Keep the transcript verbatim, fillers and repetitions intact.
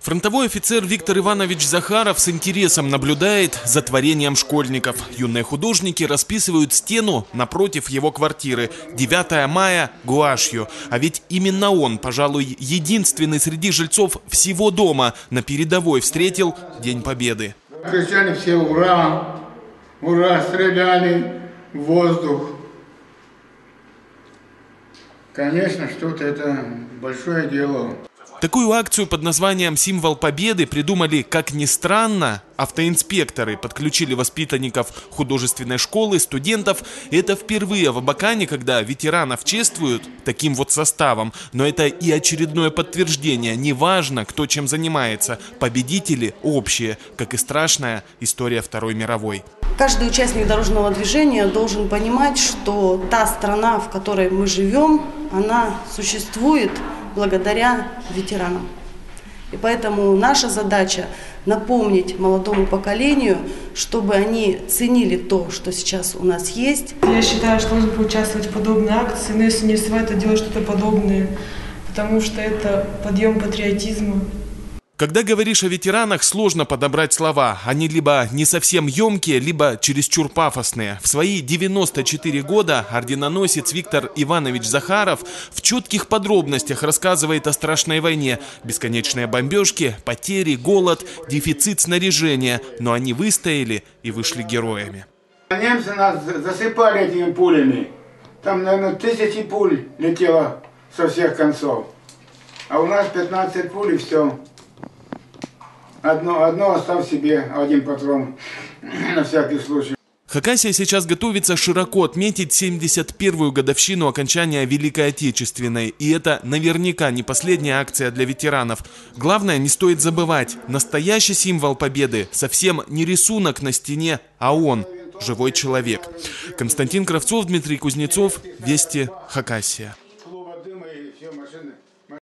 Фронтовой офицер Виктор Иванович Захаров с интересом наблюдает за творением школьников. Юные художники расписывают стену напротив его квартиры. девятое мая гуашью. А ведь именно он, пожалуй, единственный среди жильцов всего дома на передовой встретил День Победы. Кричали все «Ура! Ура!», стреляли в воздух. Конечно, что-то это большое дело. Такую акцию под названием «Символ Победы» придумали, как ни странно, автоинспекторы. Подключили воспитанников художественной школы, студентов. Это впервые в Абакане, когда ветеранов чествуют таким вот составом. Но это и очередное подтверждение. Неважно, кто чем занимается. Победители общие, как и страшная история Второй мировой. Каждый участник дорожного движения должен понимать, что та страна, в которой мы живем, она существует благодаря ветеранам. И поэтому наша задача напомнить молодому поколению, чтобы они ценили то, что сейчас у нас есть. Я считаю, что нужно поучаствовать в подобной акции, но если не успевать, то делать что-то подобное, потому что это подъем патриотизма. Когда говоришь о ветеранах, сложно подобрать слова. Они либо не совсем емкие, либо чересчур пафосные. В свои девяносто четыре года орденоносец Виктор Иванович Захаров в четких подробностях рассказывает о страшной войне. Бесконечные бомбежки, потери, голод, дефицит снаряжения. Но они выстояли и вышли героями. Немцы нас засыпали этими пулями. Там, наверное, тысячи пуль летело со всех концов. А у нас пятнадцать пуль и все. Одно, одно оставь себе, один патрон, на всякий случай. Хакасия сейчас готовится широко отметить семьдесят первую годовщину окончания Великой Отечественной. И это наверняка не последняя акция для ветеранов. Главное, не стоит забывать, настоящий символ победы совсем не рисунок на стене, а он, живой человек. Константин Кравцов, Дмитрий Кузнецов, Вести, Хакасия.